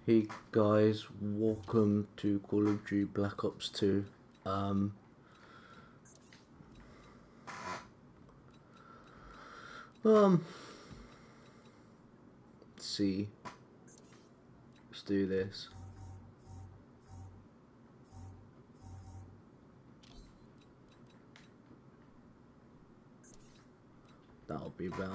Hey guys, welcome to Call of Duty Black Ops 2. Let's see. Let's do this. That'll be better.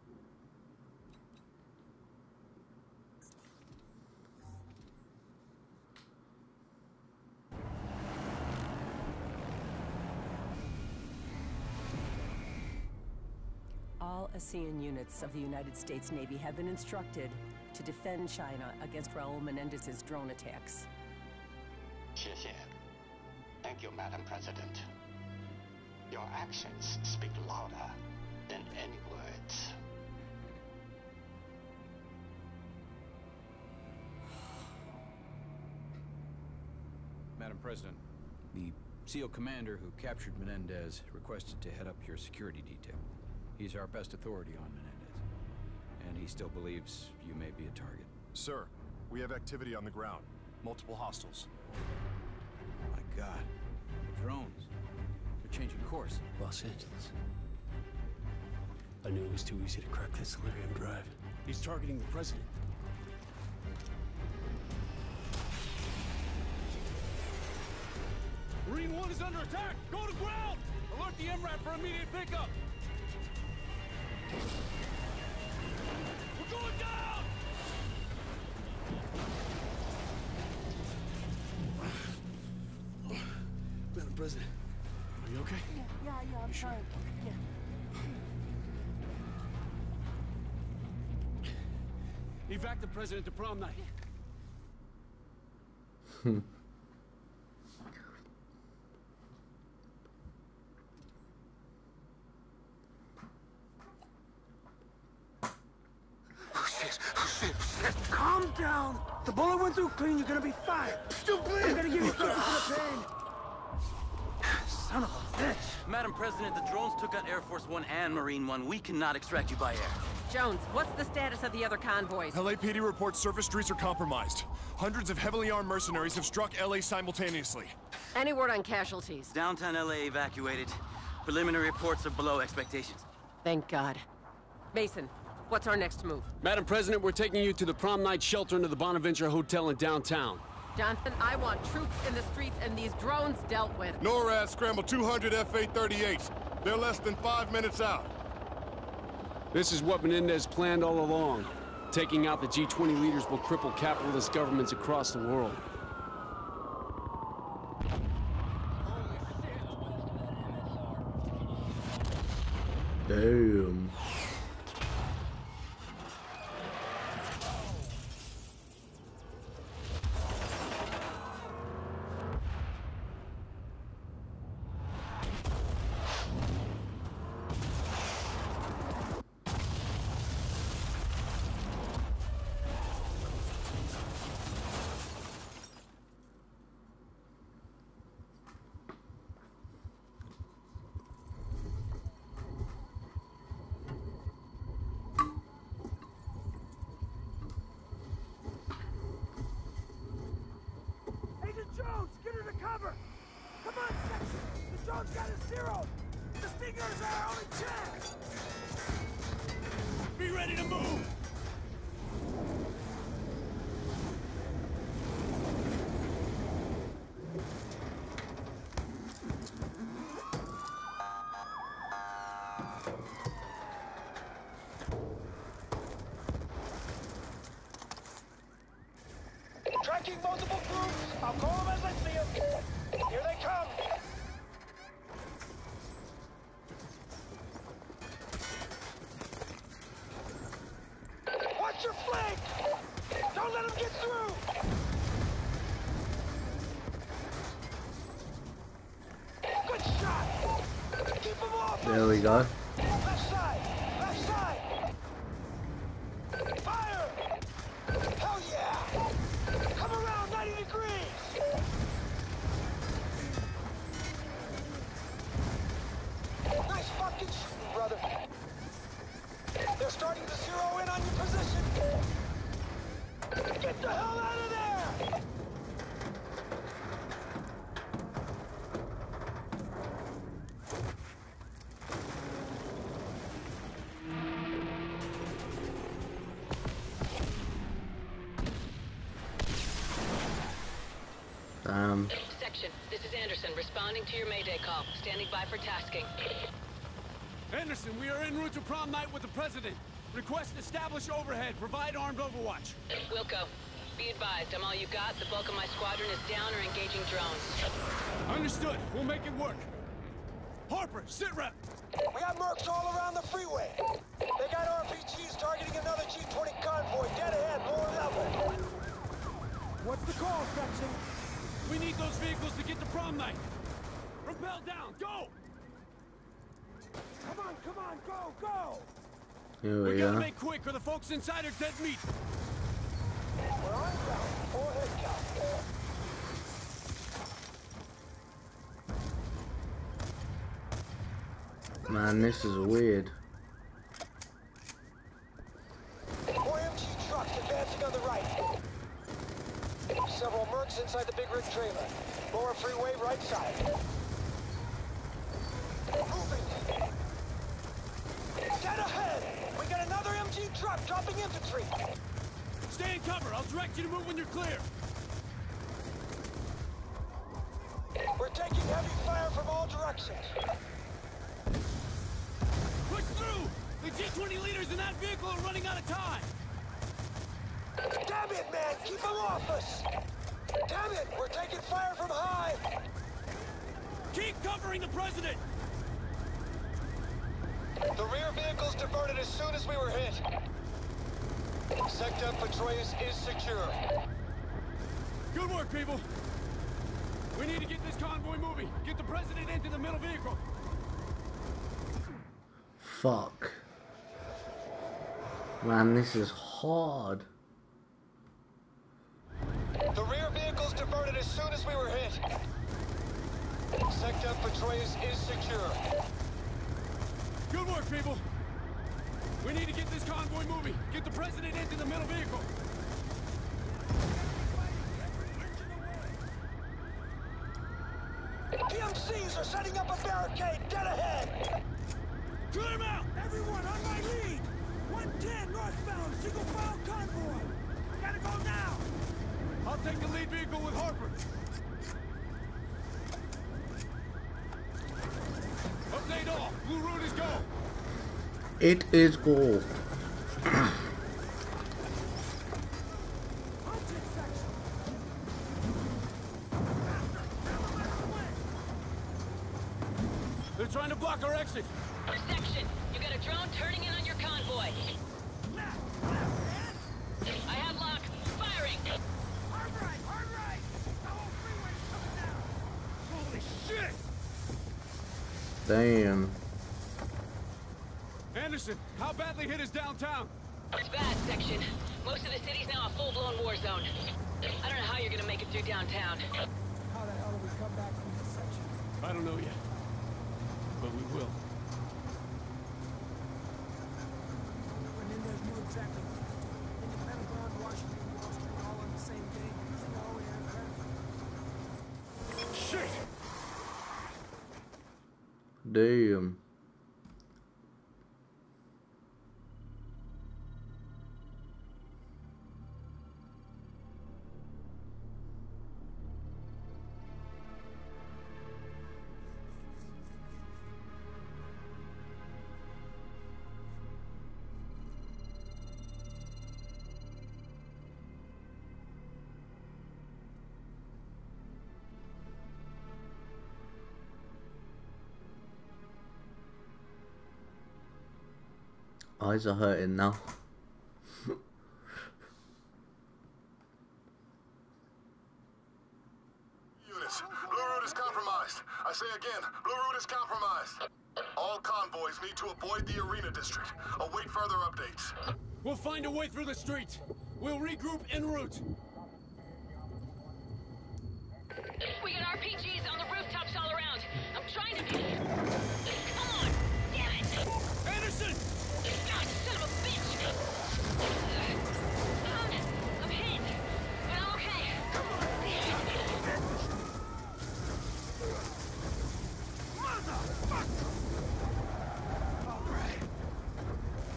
All ASEAN units of the United States Navy have been instructed to defend China against Raul Menendez's drone attacks. 谢谢. Thank you, Madam President. Your actions speak louder than any words. Madam President, the SEAL commander who captured Menendez requested to head up your security detail. He's our best authority on Menendez, and he still believes you may be a target. Sir, we have activity on the ground. Multiple hostiles. My God, the drones. They're changing course. Los Angeles. I knew it was too easy to crack that Solarium drive. He's targeting the president. Marine 1 is under attack! Go to ground! Alert the MRAP for immediate pickup! We're going down! Madam President, are you okay? Yeah, I'm fine. Yeah. Evac the president to prom night. Calm down! The bullet went through clean, you're gonna be fine! Still bleeding! I'm gonna give you something for the pain! Son of a bitch! Madam President, the drones took out Air Force One and Marine One. We cannot extract you by air. Jones, what's the status of the other convoys? LAPD reports surface streets are compromised. Hundreds of heavily armed mercenaries have struck LA simultaneously. Any word on casualties? Downtown LA evacuated. Preliminary reports are below expectations. Thank God. Mason, what's our next move? Madam President, we're taking you to the prom night shelter into the Bonaventure Hotel in downtown. Johnson, I want troops in the streets and these drones dealt with. NORAD scramble 200 F-838s. They're less than 5 minutes out. This is what Menendez planned all along. Taking out the G20 leaders will cripple capitalist governments across the world. Damn. Agent Jones, get her to cover! Come on, section! The drone's got a zero! The Stingers are our only chance! Be ready to move! Tracking multiple groups! I'll call them as I see them! Here they come! Watch your flank! Don't let them get through! Good shot! Keep them off! There we go. Left side! Left side! Fire! Hell yeah! Come around 90 degrees! Nice fucking shooting, brother! They're starting to zero in on your position! Get the hell out of there! Section, this is Anderson, responding to your Mayday call. Standing by for tasking. Anderson, we are en route to prom night with the President. Request establish overhead. Provide armed overwatch. Wilco, be advised, I'm all you got. The bulk of my squadron is down or engaging drones. Understood. We'll make it work. Harper, sit rep. We got mercs all around the freeway. They got RPGs targeting another G20 convoy dead ahead, lower level. What's the call, Section? We need those vehicles to get to prom night. Rappel down, go! Come on, go! Here We we gotta go. make quick or the folks inside are dead meat. We're on ground. 4 head count. Man, this is weird. More MG trucks advancing on the right. Several mercs inside the big rig trailer. Lower freeway, right side. Moving. Dead ahead! We got another MG truck dropping infantry. Stay in cover. I'll direct you to move when you're clear. We're taking heavy fire from all directions. Push through! The G20 leaders in that vehicle are running out of time! Damn it, man! Keep them off us! Damn it! We're taking fire from high! Keep covering the President! The rear vehicles diverted as soon as we were hit. Sector Petraeus is secure. Good work, people! We need to get this convoy moving. Get the President into the middle vehicle. Fuck. Man, this is hard. The rear vehicles diverted as soon as we were hit. Sector Petraeus is secure. Good work, people! We need to get this convoy moving. Get the President into the middle vehicle. PMCs are setting up a barricade dead ahead! Clear them out! Everyone on my lead! 110 northbound, single file convoy! Gotta go now! I'll take the lead vehicle with Harper. Update all. Blue route is go. It is go. They're trying to block our exit. Section, you got a drone turning in on your convoy. I have lock. Firing. Hard right! The whole freeway's coming down! Holy shit! Damn. Anderson, how badly hit is downtown? It's bad, Section. Most of the city's now a full-blown war zone. I don't know how you're gonna make it through downtown. How the hell do we come back from this section? I don't know yet. But we will. Menendez knew exactly what to do. In the Pentagon, Washington, Wall Street, all on the same day. You know, we had credit. Shit! Damn. Eyes are hurting now. Units, Blue Route is compromised. I say again, Blue Route is compromised. All convoys need to avoid the Arena District. Await further updates. We'll find a way through the streets. We'll regroup en route. We got RPGs on the rooftops all around. I'm trying to... Come on! Damn it! Anderson! God, son of a bitch! I'm hit, but I'm okay. Come on! Motherfucker! All right.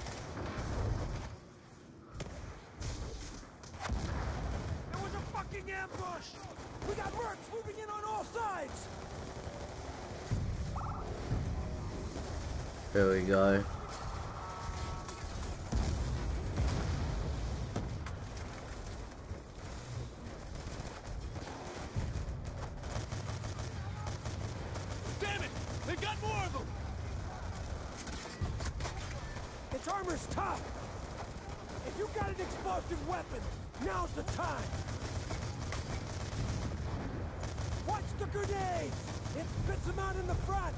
There was a fucking ambush! We got mercs moving in on all sides! There we go. Damn it! They got more of them! Its armor's tough! If you got an explosive weapon, now's the time! Watch the grenades! It spits them out in the front!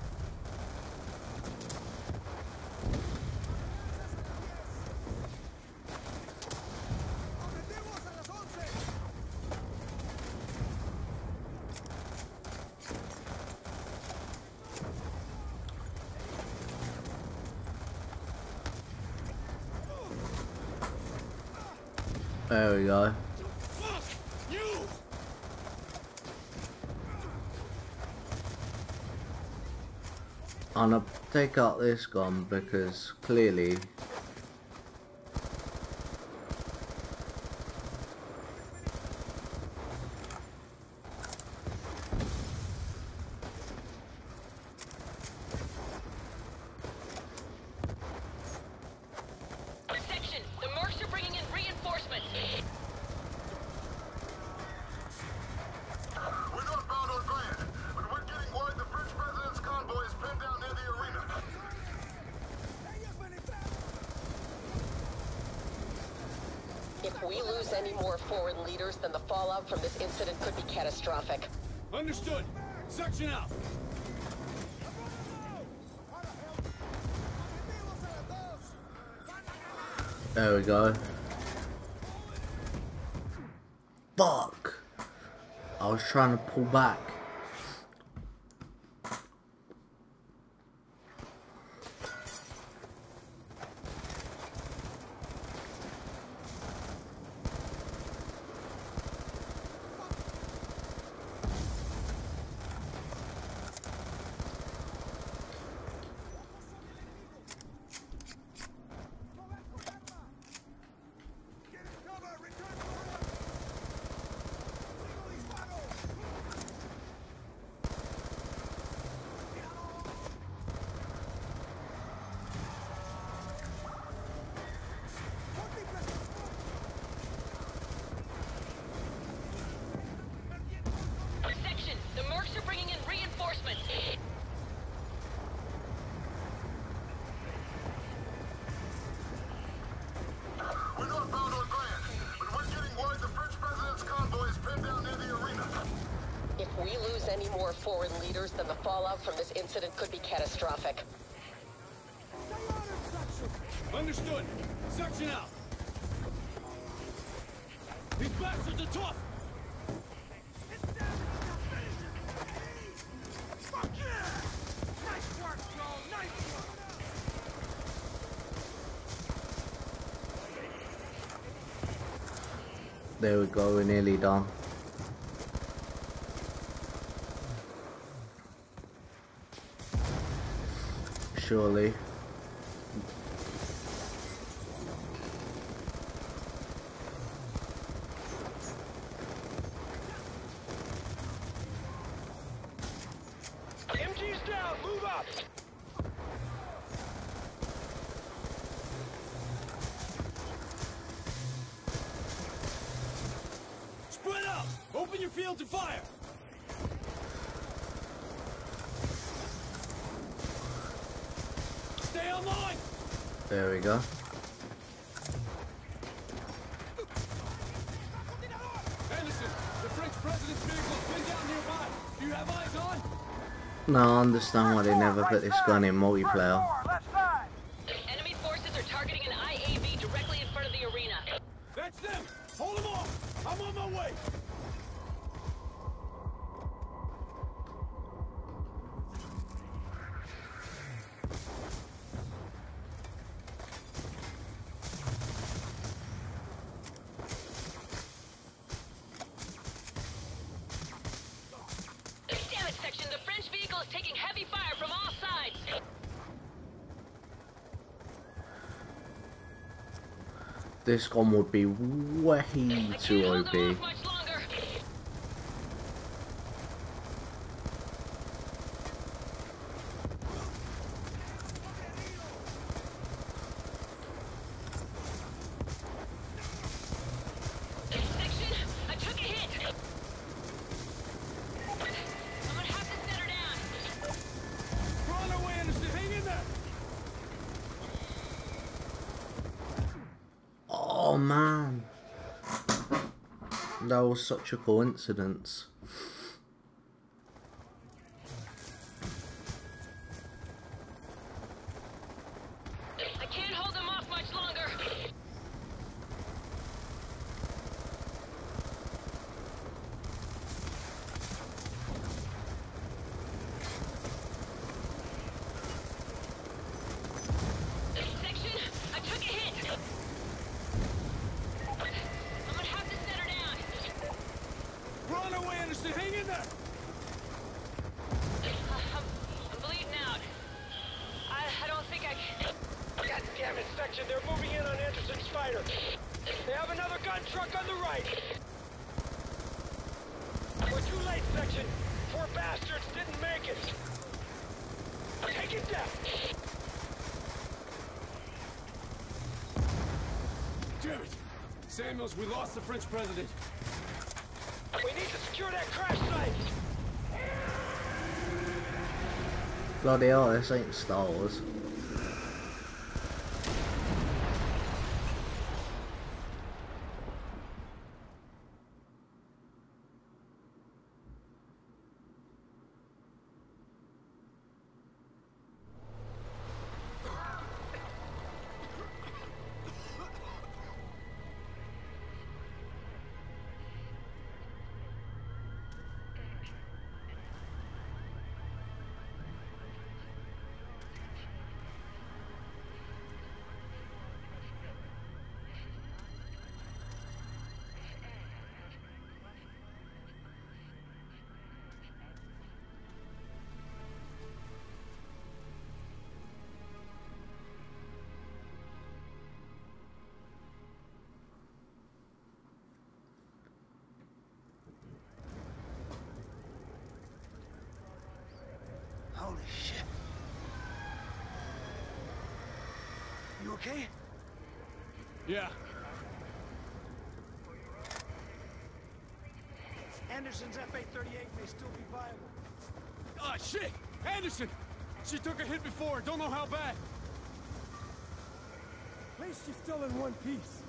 There we go. I'm gonna take out this gun because clearly Section, the mercs are bringing in reinforcements. We're northbound on Grand, but we're getting word the French president's convoy is pinned down near the arena. If we lose any more foreign leaders, then the fallout from this incident could be catastrophic. Understood. Section out. there we go. Fuck! I was trying to pull back. Section, the mercs are bringing in reinforcements. We're northbound on Grand, but we're getting word the French president's convoy is pinned down near the arena. If we lose any more foreign leaders, then the fallout from this incident could be catastrophic. Understood. Section out. These bastards are tough. Fuck yeah! Nice work, Joel! Nice work! There we go, we're nearly done. Surely. MG's down! Move up! Spread out. Open your field to fire. Stay online. There we go. Anderson, the French president's vehicle's been down nearby. Do you have eyes on? No, I understand why they never put this gun in multiplayer. Left side! Enemy forces are targeting an IAV directly in front of the arena. That's them. Hold them off. I'm on my way. Damn it, Section, the French vehicle is taking heavy fire from all sides. This gun would be way I too can't hold them OP. off much longer. That was such a coincidence. I can't hold them off much longer. Section, I took a hit. I'm gonna have to set her down. We're on our way, Anderson. Hang in there. I'm bleeding out. I don't think I can. God damn it, Section. They're moving in on Anderson's fighter. They have another gun truck on the right. We're too late, Section. Poor bastards didn't make it. Take it down. Damn it. Samuels, we lost the French president. We need to secure that crash site. Bloody hell, this ain't Star Wars. Holy shit. You okay? Yeah. Anderson's F-838 may still be viable. Ah, shit! Anderson! She took a hit before. Don't know how bad. At least she's still in one piece.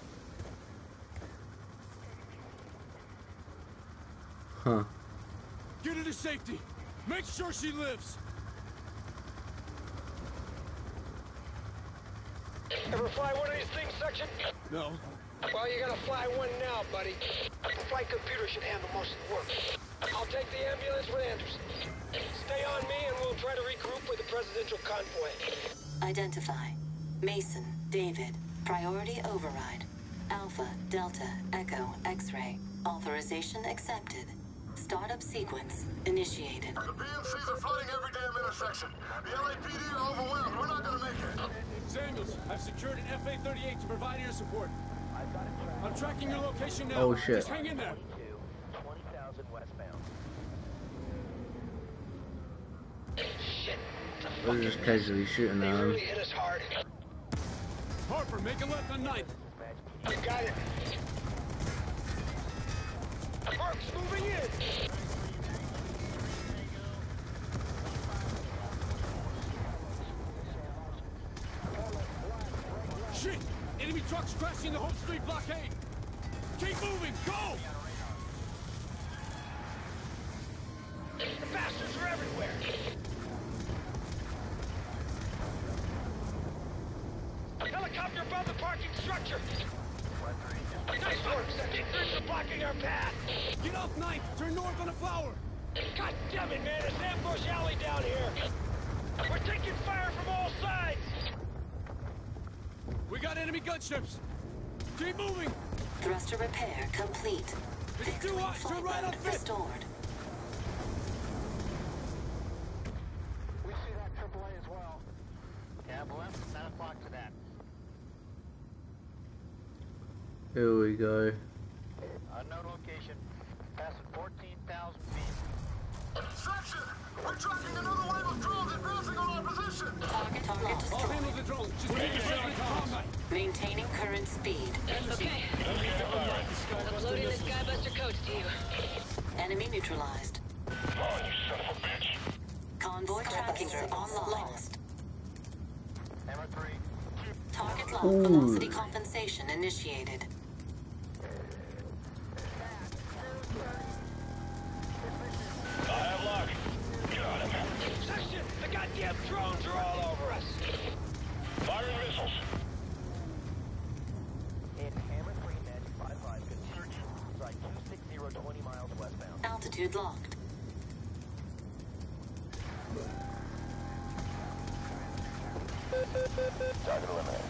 Huh. Get her to safety. Make sure she lives. Ever fly one of these things, Section? No. Well, you're gonna fly one now, buddy. The flight computer should handle most of the work. I'll take the ambulance with Anderson. Stay on me and we'll try to regroup with the presidential convoy. Identify. Mason, David. Priority override. Alpha, Delta, Echo, X-ray. Authorization accepted. Startup sequence initiated. The BMCs are flooding every damn intersection. The LAPD are overwhelmed. We're not gonna make it. Samuels, I've secured an F-838 to provide air support. I'm tracking your location now. Oh, shit. Just hang in there. 20,000 westbound. They're just casually shooting They at him. really hit us hard. Harper, make a left on 9th. You got it. Mark's moving in. Shit! Enemy trucks crashing the Hope Street blockade! Keep moving! Go! The bastards are everywhere. Helicopter above the parking structure. Nice work, Section. They're blocking our path. Get off 9th! Turn north on a flower! God damn it, man. It's ambush alley down here. We're taking fire from all sides. We got enemy gunships! Keep moving! Thruster repair complete. It's Fixed too wing hot! flight Turn right on mode 5th! restored. We see that AAA as well. Cab left, 9 o'clock to that. Here we go. Unknown location. Passing 14,000 feet. Section! We're tracking another wave of drones advancing on our position! Target I'll destroyed. handle the drone. Just keep yourself in combat. Maintaining current speed. Okay. Uploading the Skybuster codes to you. Enemy neutralized. Oh, you son of a bitch! Convoy tracking online. Lost. Hammer 3. Target lock velocity compensation initiated. altitude locked. Target eliminated.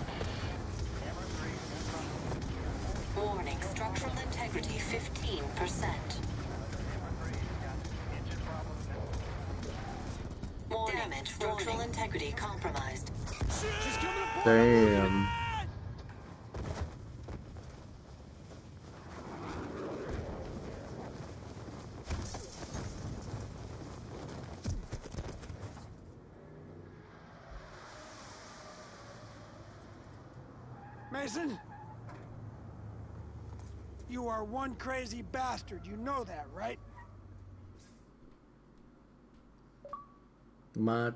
Warning, structural integrity 15%. Damage, structural integrity compromised. Damn. Mason? You are one crazy bastard. You know that, right? Mad.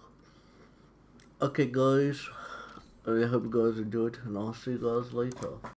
Okay guys, I hope you guys enjoyed and I'll see you guys later.